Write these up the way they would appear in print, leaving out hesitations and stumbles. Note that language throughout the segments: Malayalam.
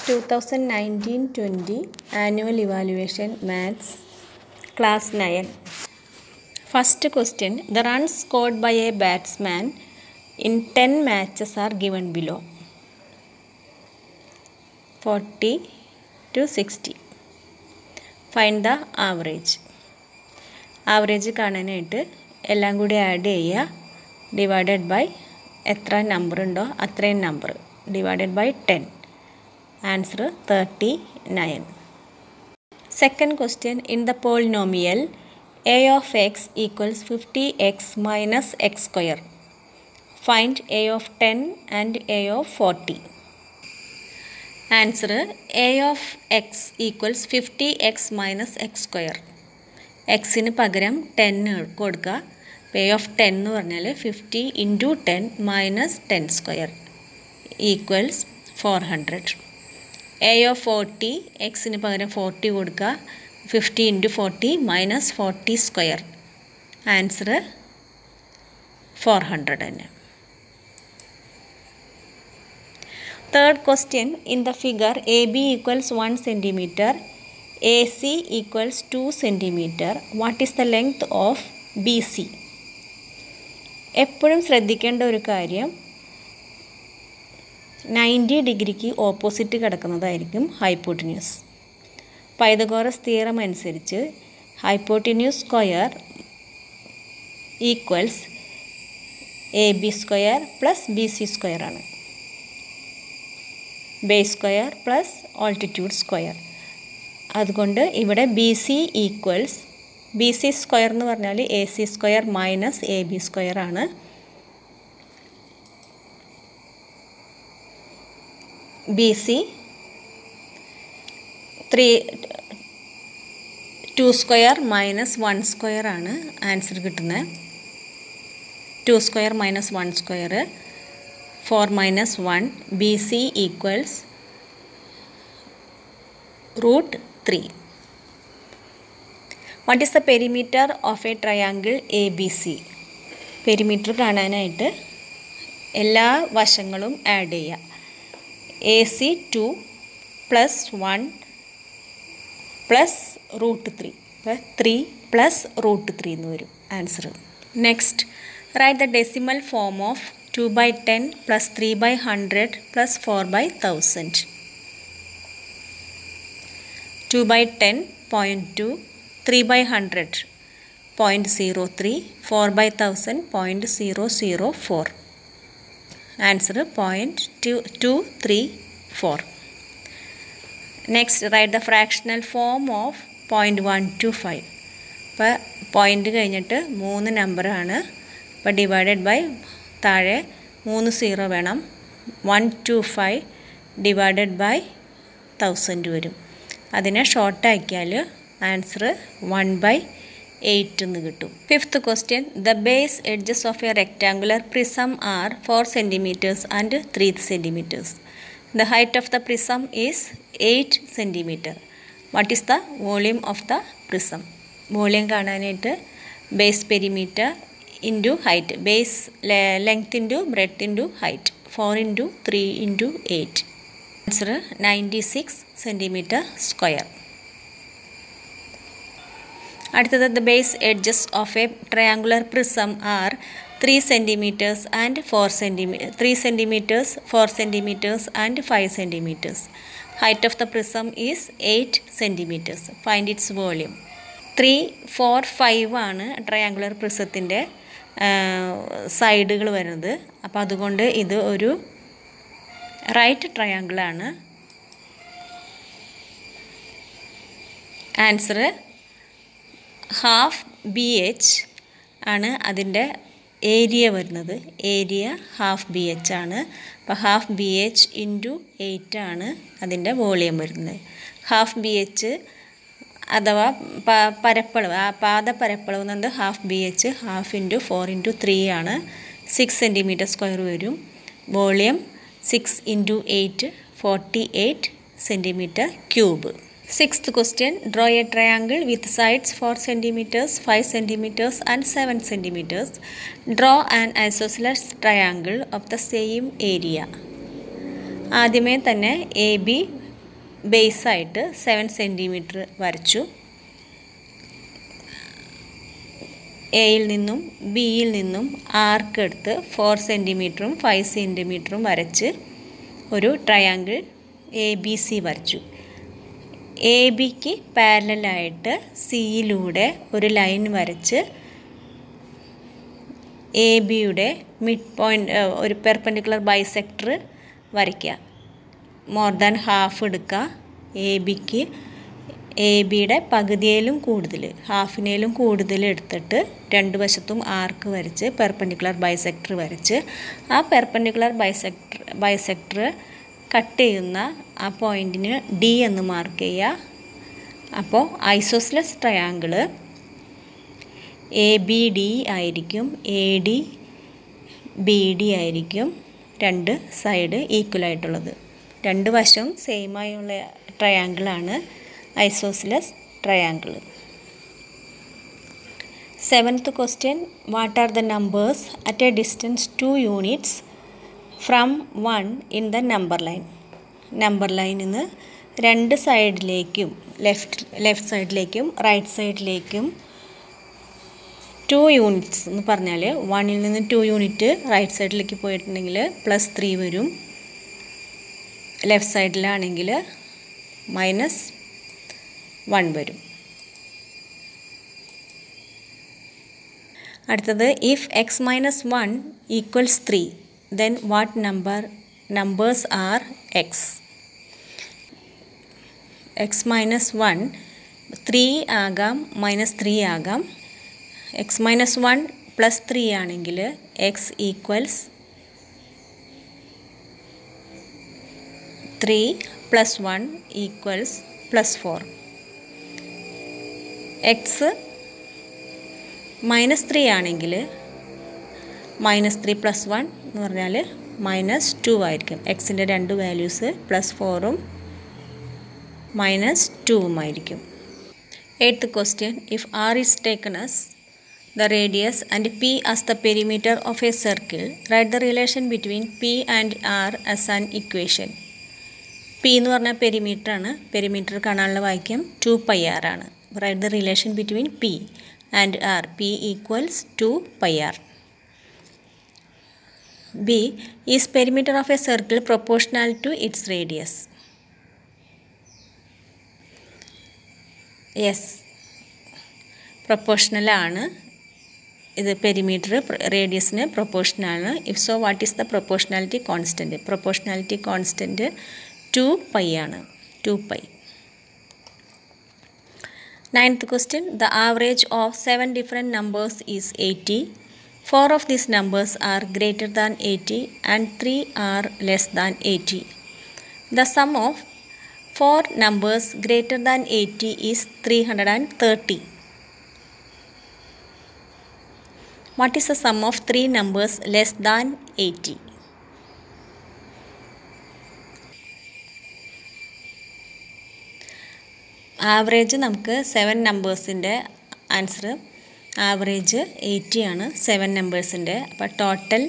2019-20 Annual Evaluation Maths Class 9. First question. The runs scored by a batsman in 10 matches are given below. 40 to 60. Find the average. Average കാണാനായിട്ട് എല്ലാം കൂടി ആഡ് ചെയ്യുക. ഡിവൈഡഡ് ബൈ എത്ര നമ്പർ ഉണ്ടോ അത്രയും number divided by 10. Answer 39. Second question. In the polynomial a of x equals 50x minus x square, find a of 10 and a of 40. Answer a of x equals 50x minus x square. x ന് പകരം 10 കൊടുക്കുക. a of 10 എന്ന് പറഞ്ഞാൽ 50 into 10 minus 10 square equals 400. a of 40 x ന് പകരം 40 കൊടുക്കുക. 50 into 40 minus 40 square. Answer 400 തന്നെ. Third question. In the figure AB equals 1 cm, AC equals 2 cm. What is the length of BC? എപ്പോഴും ശ്രദ്ധിക്കേണ്ട ഒരു കാര്യം 90 ഡിഗ്രിക്ക് ഓപ്പോസിറ്റ് കിടക്കുന്നതായിരിക്കും ഹൈപ്പോട്ടിന്യൂസ്. പൈതഗോറസ് തിയറം അനുസരിച്ച് hypotenuse square equals A B square plus B C square ആണ്. Base square plus altitude square. അതുകൊണ്ട് ഇവിടെ B C equals B C square എന്ന് പറഞ്ഞാൽ A C square minus A B square ആണ്. B C 2 square minus 1 square ആണ് ആൻസർ കിട്ടുന്നത്. 2 square minus 1 square 4 minus 1. B C equals √3. What is the perimeter of a triangle ABC? Perimeter കാണാനായിട്ട് എല്ലാ വശങ്ങളും ആഡ് ചെയ്യുക. AC 2 plus 1 plus √3 3 plus √3 എന്ന് വരും answer. Next write the decimal form of 2/10 plus 3/100 plus 4/1000. 2/10 0.2, 3/100 0.03, 4/1000 0.004. Answer 0.234. Next, write the fractional form of 0.125. ഇപ്പോൾ പോയിൻ്റ് കഴിഞ്ഞിട്ട് 3 നമ്പറാണ്. അപ്പോൾ ഡിവൈഡഡ് ബൈ താഴെ 3 0 വേണം. 125 ഡിവൈഡഡ് ബൈ 1000 വരും. അതിനെ ഷോർട്ടാക്കിയാൽ ആൻസർ 1/8 എന്ന് കിട്ടും. Fifth question. The base edges of a rectangular prism are 4 cm and 3 cm. The height of the prism is 8 cm. What is the volume of the prism? Volume കാണാനായിട്ട് base perimeter into height, base length into breadth into height, 4 into 3 into 8. Answer 96 cm². അടുത്തത് the base edges of a triangular prism are 3 cm and 4 cm, 3 cm, 4 cm and 5 cm. Height of the prism is 8 cm. Find its volume. 3, 4, 5 ആണ് ട്രയാങ്കുലർ പ്രിസത്തിൻ്റെ സൈഡുകൾ വരുന്നത്. അപ്പോൾ അതുകൊണ്ട് ഇത് ഒരു റൈറ്റ് ട്രയാങ്കിളാണ്. ആൻസർ ഹാഫ് BH ആണ് അതിൻ്റെ ഏരിയ വരുന്നത്. ഏരിയ ഹാഫ് BH ആണ്. അപ്പോൾ ഹാഫ് BH ഇൻറ്റു 8 ആണ് അതിൻ്റെ വോളിയം വരുന്നത്. ഹാഫ് BH അഥവാ പരപ്പളവ്, ആ പാദ പരപ്പളവ് എന്നത് half BH, half into 4 into 3 ആണ്. 6 cm² വരും. Volume 6 into 8 48 cm³. Sixth question. Draw a triangle with sides 4 cm, 5 cm and 7 cm. Draw an isosceles triangle of the same area. ആദ്യമേ തന്നെ AB ബേസായിട്ട് 7 സെൻറ്റിമീറ്റർ വരച്ചു. എയിൽ നിന്നും ബിയിൽ നിന്നും ആർക്ക് എടുത്ത് 4 സെൻറ്റിമീറ്ററും 5 സെൻറ്റിമീറ്ററും വരച്ച് ഒരു ട്രയാങ്കിൾ ABC വരച്ചു. ABക്ക് പാരലലായിട്ട് സിയിലൂടെ ഒരു ലൈൻ വരച്ച് ABയുടെ മിഡ് പോയിൻ്റ് ഒരു പെർപെൻഡിക്കുലർ ബൈസെക്ടർ വരയ്ക്കുക. മോർ ദാൻ ഹാഫ് എടുക്കുക. ABയുടെ പകുതിയിലും കൂടുതൽ, ഹാഫിനേലും കൂടുതൽ എടുത്തിട്ട് രണ്ട് വശത്തും ആർക്ക് വരച്ച് പെർപെൻഡിക്കുലർ ബൈസെക്ടർ വരച്ച് ആ പെർപെൻഡിക്കുലർ ബൈസെക്ടർ കട്ട് ചെയ്യുന്ന ആ പോയിൻറ്റിന് D എന്ന് മാർക്ക് ചെയ്യുക. അപ്പോൾ ഐസോസ്ലെസ് ട്രയാങ്കിൾ ABD ആയിരിക്കും, AD BD ആയിരിക്കും. രണ്ട് സൈഡ് ഈക്വൽ ആയിട്ടുള്ളത്, രണ്ട് വശം സെയിം ആയുള്ള ട്രയാങ്കിളാണ് isosceles triangle. 7th question, what are the numbers at a distance 2 units from 1 in the number line? Number ലൈനിൽ നിന്ന് രണ്ട് സൈഡിലേക്കും ലെഫ്റ്റ് സൈഡിലേക്കും റൈറ്റ് സൈഡിലേക്കും 2 യൂണിറ്റ്സ് എന്ന് പറഞ്ഞാൽ 1ൽ നിന്ന് 2 യൂണിറ്റ് റൈറ്റ് സൈഡിലേക്ക് പോയിട്ടുണ്ടെങ്കിൽ +3 വരും, ലെഫ്റ്റ് സൈഡിലാണെങ്കിൽ -1 വരും. അടുത്തത്, if x - 1 = 3 then what numbers are x? x - 1 3 ആകാം, -3 ആകാം. x - 1 +3 ആണെങ്കിൽ x = 3 + 1 = +4. x -3 ആണെങ്കിൽ -3 + 1 എന്ന് പറഞ്ഞാൽ -2 ആയിരിക്കും. എക്സിൻ്റെ രണ്ട് വാല്യൂസ് +4ഉം -2ഉം ആയിരിക്കും. 8th question, if R is taken as the radius and P as the perimeter of a circle, write the relation between P and R as an equation. P എന്ന് പറഞ്ഞാൽ പെരിമീറ്റർ ആണ്. പെരിമീറ്റർ കാണാനുള്ള വാക്യം 2πr ആണ്. Write the relation between P and R. P = 2πr. B, is perimeter of a circle proportional to its radius? Yes, proportional ആണ്. ഇത് പെരിമീറ്റർ റേഡിയസിന് പ്രൊപ്പോർഷണൽ ആണ്. If so what is the proportionality constant? Proportionality constant 2π ആണ്, 2π. 9th question, the average of 7 different numbers is 80. 4 of these numbers are greater than 80 and 3 are less than 80. The sum of 4 numbers greater than 80 is 330. What is the sum of 3 numbers less than 80? Average നമുക്ക് 7 നമ്പേഴ്സിൻ്റെ ആൻസർ ആവറേജ് 80 ആണ് 7 നമ്പേഴ്സിൻ്റെ. അപ്പോൾ ടോട്ടൽ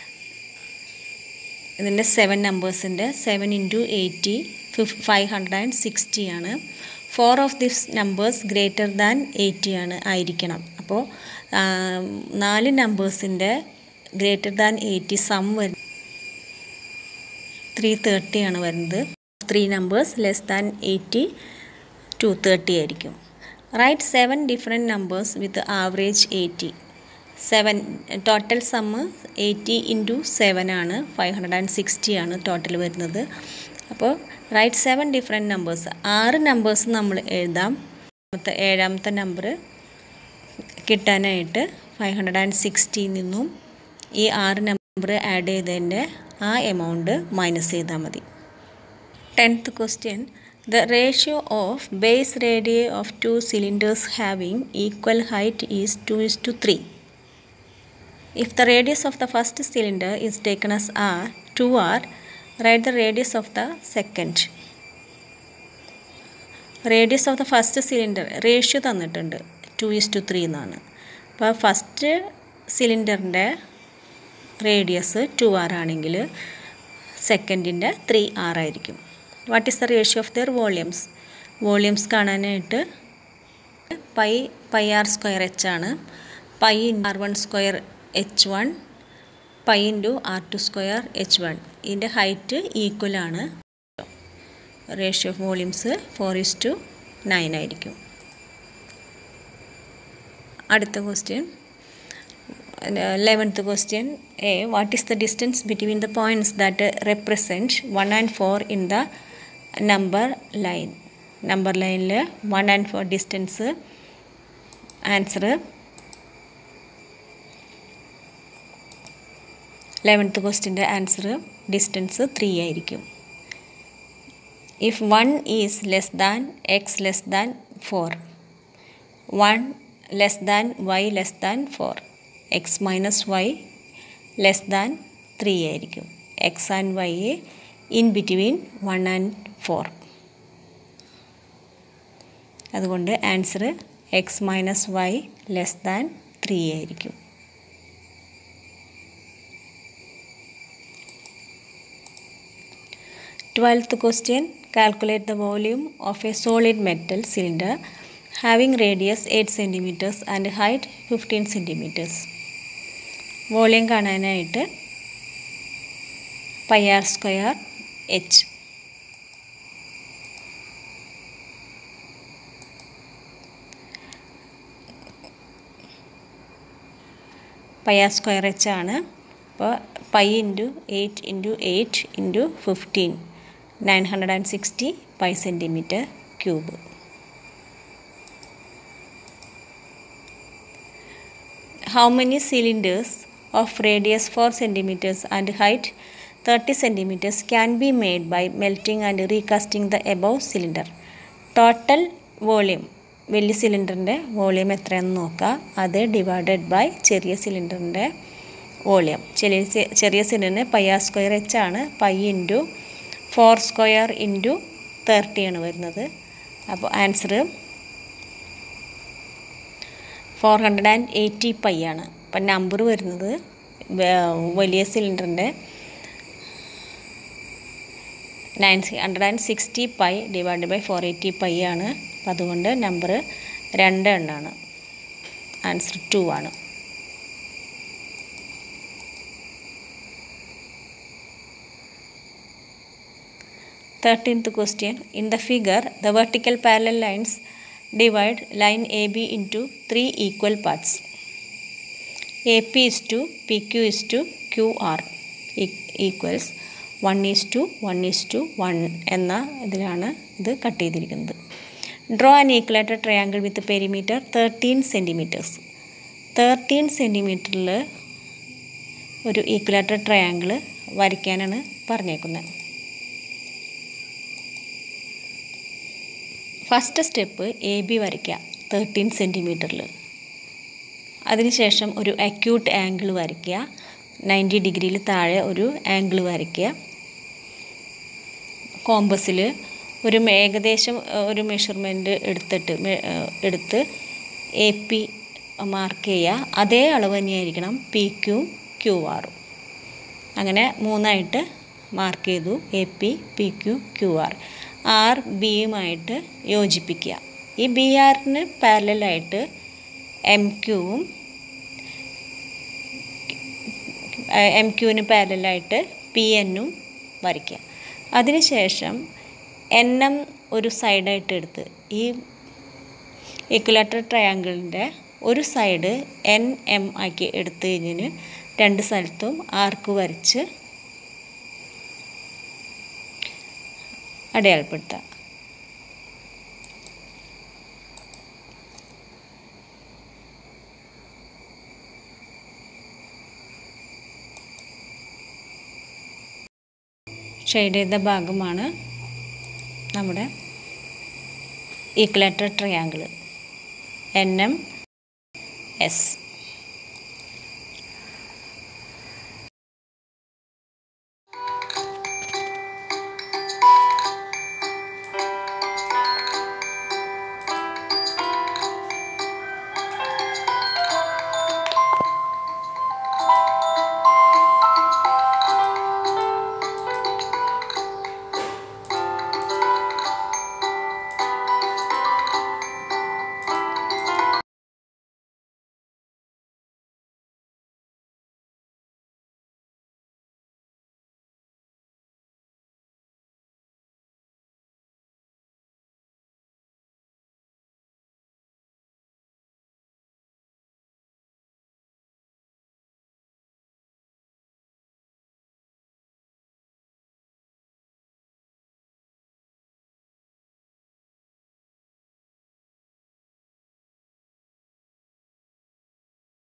ഇതിൻ്റെ 7 നമ്പേഴ്സിൻ്റെ 7 × 80 560 ആണ്. 4 of this numbers greater than 80 ആണ് ആയിരിക്കണം. അപ്പോൾ 4 നമ്പേഴ്സിൻ്റെ ഗ്രേറ്റർ ദാൻ 80 സം വരും 330 ആണ് വരുന്നത്. 3 നമ്പേഴ്സ് ലെസ് ദാൻ 80 230 ആയിരിക്കും. Write 7 different numbers with average 80. 7 total sum 80 × 7 ആണ്, 560 ആണ് ടോട്ടൽ വരുന്നത്. അപ്പോൾ റൈറ്റ് 7 ഡിഫറെൻറ്റ് നമ്പേഴ്സ്. 6 നമ്പേഴ്സ് നമ്മൾ എഴുതാം. ഏഴാമത്തെ നമ്പർ കിട്ടാനായിട്ട് 560 നിന്നും ഈ 6 നമ്പർ ആഡ് ചെയ്തതിൻ്റെ ആ എമൗണ്ട് മൈനസ് ചെയ്താൽ മതി. 10th question, the ratio of base radii of 2 cylinders having equal height is 2:3. If the radius of the first cylinder is taken as r, 2r, write the radius of the second. Radius of the first cylinder ratio തന്നിട്ടുണ്ട് 2:3 എന്നാണ്. അപ്പോൾ ഫസ്റ്റ് സിലിണ്ടറിൻ്റെ റേഡിയസ് 2r ആണെങ്കിൽ സെക്കൻഡിൻ്റെ 3r ആയിരിക്കും. What is the ratio of their volumes? Volumes കാണാനായിട്ട് പൈ ആർ സ്ക്വയർ എച്ച് ആണ്. Pi R1 square H1 pi into R2 square H1. ഇതിൻ്റെ ഹൈറ്റ് ഈക്വൽ ആണ്. റേഷ്യോ ഓഫ് വോളിയംസ് 4:9 ആയിരിക്കും. അടുത്ത question 11th question. What is the distance between the points that represent 1 and 4 in the number line? Number line 1 and 4 distance. Answer 11th question answer distance 3 ആയിരിക്കും. If 1 is less than x less than 4, 1 less than y less than 4, x minus y less than 3 ആയിരിക്കും. x and y in between 1 and 4. അതുകൊണ്ട് answer x minus y less than 3 ആയിരിക്കും. Twelfth question. Calculate the volume of a solid metal cylinder having radius 8 cm and height 15 cm. Volume കാണാനായിട്ട് pi R square H. Pi R square H ആണ്. അപ്പോൾ pi into 8 into 8 into 15 960 pi centimetre cube. How many cylinders of radius 4 cm and height 30 cm can be made by melting and recasting the above cylinder? Total volume വലിയ സിലിണ്ടറിൻ്റെ വോളിയം എത്രയാണെന്ന് നോക്കാം. അത് ഡിവൈഡഡ് ബൈ ചെറിയ സിലിണ്ടറിൻ്റെ വോളിയം. ചെറിയ സിലിണ്ടറിന് പൈ ആർ സ്ക്വയർ എച്ച് ആണ്. പൈ ഇൻറ്റു 4 സ്ക്വയർ ഇൻറ്റു 30 ആണ് വരുന്നത്. അപ്പോൾ ആൻസർ 480 പൈ ആണ്. അപ്പം നമ്പർ വരുന്നത് വലിയ സിലിണ്ടറിൻ്റെ 960 പൈ ഡിവൈഡ് ബൈ 480 പൈ ആണ്. അപ്പം അതുകൊണ്ട് നമ്പർ 2 എണ്ണമാണ്. ആൻസർ 2 ആണ്. Thirteenth question. In the figure, the vertical parallel lines divide line AB into 3 equal parts. AP is to PQ is to QR equals 1:1:1 എന്ന ഇതിലാണ് ഇത് കട്ട് ചെയ്തിരിക്കുന്നത്. Draw an equilateral triangle with perimeter 13 cm. 13 cm ഒരു ഈക്വലാറ്റർ ട്രയാങ്കിൾ വരയ്ക്കാനാണ് പറഞ്ഞേക്കുന്നത്. ഫസ്റ്റ് സ്റ്റെപ്പ് എ ബി വരയ്ക്കുക 13 cm. അതിനുശേഷം ഒരു അക്യൂട്ട് ആംഗിൾ വരയ്ക്കുക. 90 ഡിഗ്രിയിൽ താഴെ ഒരു ആംഗിൾ വരയ്ക്കുക. കോമ്പസിൽ ഒരു ഏകദേശം ഒരു മെഷർമെൻറ്റ് എടുത്ത് എ പി മാർക്ക് ചെയ്യുക. അതേ അളവ് തന്നെയായിരിക്കണം പി ക്യു ക്യു ആറും. അങ്ങനെ 3ആയിട്ട് മാർക്ക് ചെയ്തു. A P P Q Q R. R ബിയുമായിട്ട് യോജിപ്പിക്കുക. ഈ ബി ആറിന് പാരലലായിട്ട് എം ക്യൂവിന് പാരലലായിട്ട് പി എന്നും വരയ്ക്കുക. അതിനുശേഷം എൻ എം ഒരു സൈഡായിട്ട് എടുത്ത് ഈ ഈക്വലാറ്റർ ട്രയാങ്കിളിൻ്റെ ഒരു സൈഡ് എൻ എം ആക്കി എടുത്തു കഴിഞ്ഞ് 2 സ്ഥലത്തും ആർക്ക് വരച്ച് അടയാളപ്പെടുത്തുക. ഷെയ്ഡ് ചെയ്ത ഭാഗമാണ് നമ്മുടെ ഈക്വലാറ്റർ ട്രയാങ്കിൾ NMS.